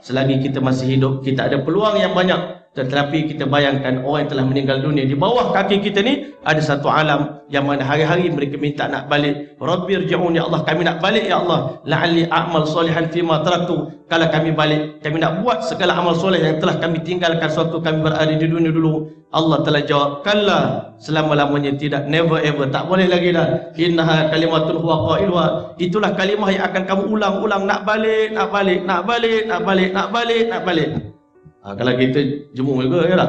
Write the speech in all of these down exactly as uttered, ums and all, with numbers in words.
selagi kita masih hidup, kita ada peluang yang banyak. Tetapi kita bayangkan orang yang telah meninggal dunia, di bawah kaki kita ni ada satu alam yang mana hari-hari mereka minta nak balik. Rabbirji'un, ya Allah, kami nak balik ya Allah. La'alli a'mal solihan fima taraktu. Kalau kami balik, kami nak buat segala amal soleh yang telah kami tinggalkan sewaktu kami berada di dunia dulu. Allah telah jawab, kalla, selama-lamanya tidak, never ever, tak boleh lagi dah. Innaha kalimatun huwa qailuha. Itulah kalimah yang akan kamu ulang-ulang, nak balik, nak balik, nak balik, nak balik, nak balik, nak balik. Ha, kalau kita jemur juga ya tak?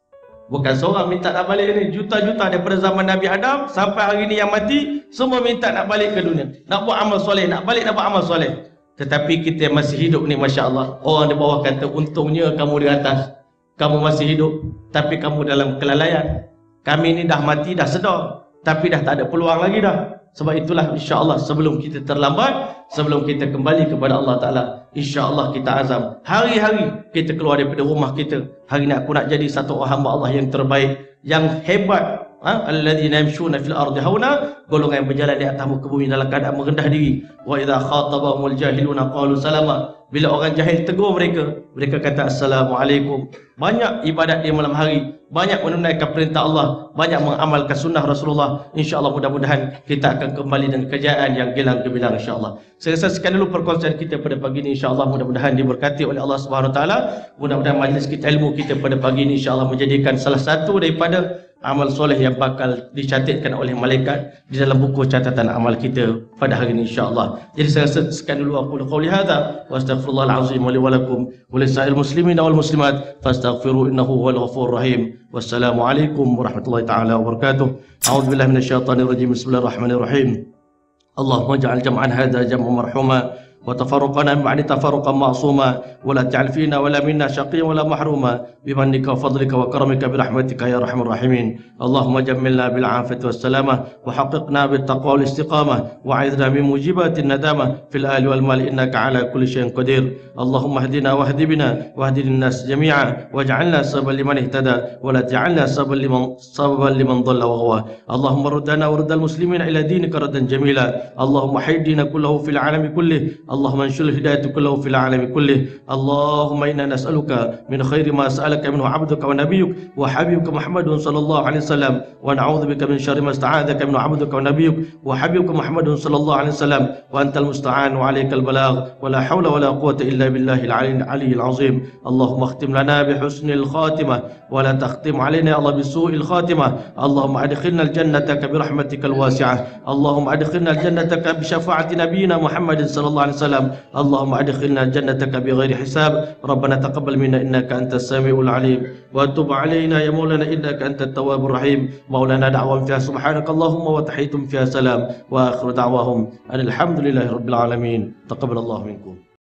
Bukan seorang minta nak balik ni, juta-juta daripada zaman Nabi Adam sampai hari ni yang mati, semua minta nak balik ke dunia, nak buat amal soleh, nak balik nak buat amal soleh. Tetapi kita masih hidup ni, Masya Allah. Orang di bawah kata, untungnya kamu di atas, kamu masih hidup, tapi kamu dalam kelalaian. Kami ni dah mati, dah sedar, tapi dah tak ada peluang lagi dah. Sebab itulah insya-Allah sebelum kita terlambat, sebelum kita kembali kepada Allah Ta'ala, insya-Allah kita azam hari-hari kita keluar daripada rumah kita. Hari ni aku nak jadi satu orang hamba Allah yang terbaik, yang hebat. Ha? Alladzina yamshuna fil ardi hauna, golongan yang berjalan di atas muka bumi dalam keadaan merendah diri. Wa idza khatabahumul jahiluna qalu salama. Bila orang jahil tegur mereka, mereka kata assalamualaikum. Banyak ibadat di malam hari, banyak menunaikan perintah Allah, banyak mengamalkan sunnah Rasulullah. InsyaAllah mudah-mudahan kita akan kembali dengan kejayaan yang gilang gemilang insyaAllah. Saya rasa sekian dulu perkongsian kita pada pagi ini, insyaAllah mudah-mudahan diberkati oleh Allah Subhanahu Wa Taala. Mudah-mudahan majlis kita, ilmu kita pada pagi ini insyaAllah menjadikan salah satu daripada amal soleh yang bakal dicatatkan oleh malaikat di dalam buku catatan amal kita pada hari ini insyaAllah. Jadi saya rasa sekian dulu aku qauli hadza wa astaghfirullahal azim wa li wa lakum wa lisa'il muslimin wal muslimat fastaghfiru innahu huwal ghafurur rahim. Wassalamualaikum warahmatullahi taala wabarakatuh. A'udzubillahi minasyaitonir rajim. Bismillahirrahmanirrahim. Allahumma ja'al jam'an hadza jam'an marhuma وتفرقنا من بعد تفرقا معصوما ولا تجعل فينا ولا منا شقيا ولا محروما بمنك وفضلك وكرمك برحمتك يا ارحم الراحمين. اللهم جملنا بالعافيه والسلامه وحققنا بالتقوى والاستقامه وعذنا من موجبات الندامه في الآل والمال انك على كل شيء قدير. اللهم اهدنا واهد بنا واهد الناس جميعا واجعلنا سببا لمن اهتدى ولا تجعلنا سببا لمن سببا لمن ضل وغوى. اللهم ردنا ورد المسلمين الى دينك ردا جميلا. اللهم حي الدين كله في العالم كله. اللهم انشر الهداية كله في العالم كله. اللهم إنا نسألك من خير ما سألك منه عبدك ونبيك وحبيبك محمد صلى الله عليه وسلم ونعوذ بك من شر ما استعاذك منه عبدك ونبيك وحبيبك محمد صلى الله عليه وسلم وأنت المستعان وعليك البلاغ ولا حول ولا قوة إلا بالله العلي العظيم. اللهم اختم لنا بحسن الخاتمة ولا تختم علينا يا الله بسوء الخاتمة. اللهم أدخلنا الجنة برحمتك الواسعة. اللهم أدخلنا الجنة بشفاعة نبينا محمد صلى الله عليه وسلم. اللهم أدخلنا جنتك بغير حساب. ربنا تقبل منا إنك أنت السميع العليم وتب علينا يا مولانا إنك أنت التواب الرحيم. مولانا دعوة فيها سبحانك اللهم وتحيتم فيها سلام وآخر دعواهم أن الحمد لله رب العالمين. تقبل الله منكم.